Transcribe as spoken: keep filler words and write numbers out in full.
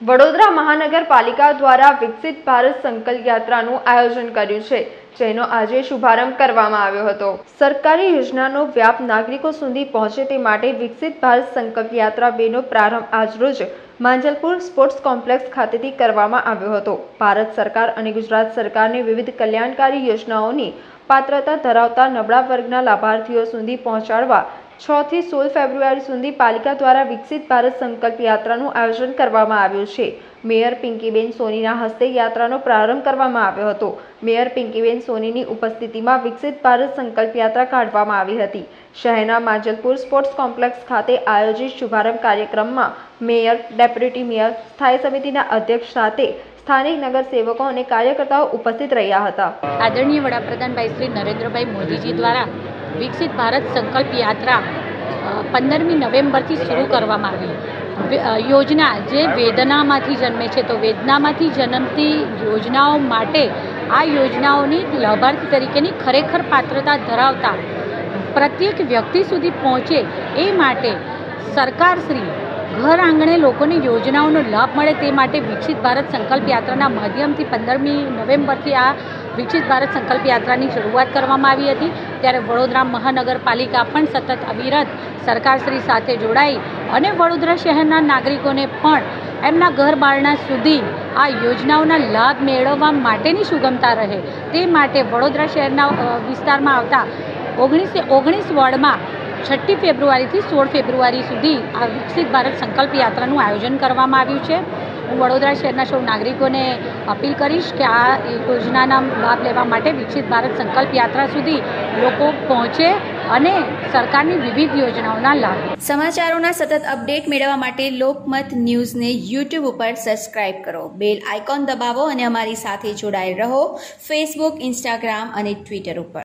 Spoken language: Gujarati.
વડોદરા મહાનગરપાલિકા દ્વારા વિકસિત ભારત સંકલ્પ યાત્રાનું આયોજન કર્યું છે, જેનો આજે શુભારંભ કરવામાં આવ્યો હતો। સરકારી યોજનાનો વ્યાપ નાગરિકો સુધી પહોંચે તે માટે વિકસિત ભારત સંકલ્પ યાત્રા બે નો પ્રારંભ આજરોજ માંજલપુર સ્પોર્ટ્સ કોમ્પ્લેક્સ ખાતેથી કરવામાં આવ્યો હતો। ભારત સરકાર અને ગુજરાત સરકારની વિવિધ કલ્યાણકારી યોજનાઓની પાત્રતા ધરાવતા નબળા વર્ગના લાભાર્થીઓ સુધી પહોંચાડવા છ થી સોળ ફેબ્રુઆરી સુધી પાલિકા દ્વારા વિકસિત ભારત સંકલ્પ યાત્રાનું આયોજન કરવામાં આવ્યું છે। મેયર પિંકીબેન સોનીના હસ્તે યાત્રાનો પ્રારંભ કરવામાં આવ્યો હતો। મેયર પિંકીબેન સોનીની ઉપસ્થિતિમાં વિકસિત ભારત સંકલ્પ યાત્રા કાઢવામાં આવી હતી। શહેરના માંજલપુર સ્પોર્ટ્સ કોમ્પ્લેક્સ ખાતે આયોજિત શુભારંભ કાર્યક્રમમાં મેયર, ડેપ્યુટી મેયર, સ્થાયી સમિતિના અધ્યક્ષ સાથે સ્થાનિક નગરસેવકો અને કાર્યકર્તાઓ ઉપસ્થિત રહ્યા હતા। આદરણીય વડાપ્રધાન ભાઈ શ્રી નરેન્દ્રભાઈ મોદીજી દ્વારા વિકસિત ભારત સંકલ્પ યાત્રા પંદરમી નવેમ્બરથી શરૂ કરવામાં આવી। યોજના જે વેદનામાંથી જન્મે છે, તો વેદનામાંથી જન્મતી યોજનાઓ માટે આ યોજનાઓની લાભાર્થી તરીકેની ખરેખર પાત્રતા ધરાવતા પ્રત્યેક વ્યક્તિ સુધી પહોંચે એ માટે સરકારશ્રી ઘર આંગણે લોકોને યોજનાઓનો લાભ મળે તે માટે વિકસિત ભારત સંકલ્પ યાત્રાના માધ્યમથી પંદરમી નવેમ્બરથી આ વિકસિત ભારત સંકલ્પ યાત્રાની શરૂઆત કરવામાં આવી હતી। ત્યારે વડોદરા મહાનગરપાલિકા પણ સતત અવિરત સરકારશ્રી સાથે જોડાઈ અને વડોદરા શહેરના નાગરિકોને પણ એમના ઘર બારણા સુધી આ યોજનાઓના લાભ મેળવવા માટેની સુગમતા રહે તે માટે વડોદરા શહેરના વિસ્તારમાં આવતા ઓગણીસે ઓગણીસ વોર્ડમાં છઠ્ઠી ફેબ્રુઆરીથી સોળ ફેબ્રુઆરી સુધી આ વિકસિત ભારત સંકલ્પ યાત્રાનું આયોજન કરવામાં આવ્યું છે। હું વડોદરા શહેરના સૌ નાગરિકોને અપીલ કરીશ કે આ યોજનાના લાભ લેવા માટે વિકસિત ભારત સંકલ્પ યાત્રા સુધી લોકો પહોંચે અને સરકારની વિવિધ યોજનાઓના લાભ। સમાચારોના સતત અપડેટ મેળવવા માટે લોકમત ન્યૂઝને યુટ્યુબ ઉપર સબસ્ક્રાઇબ કરો, બેલ આઇકોન દબાવો અને અમારી સાથે જોડાયેલ રહો ફેસબુક, ઇન્સ્ટાગ્રામ અને ટ્વિટર ઉપર।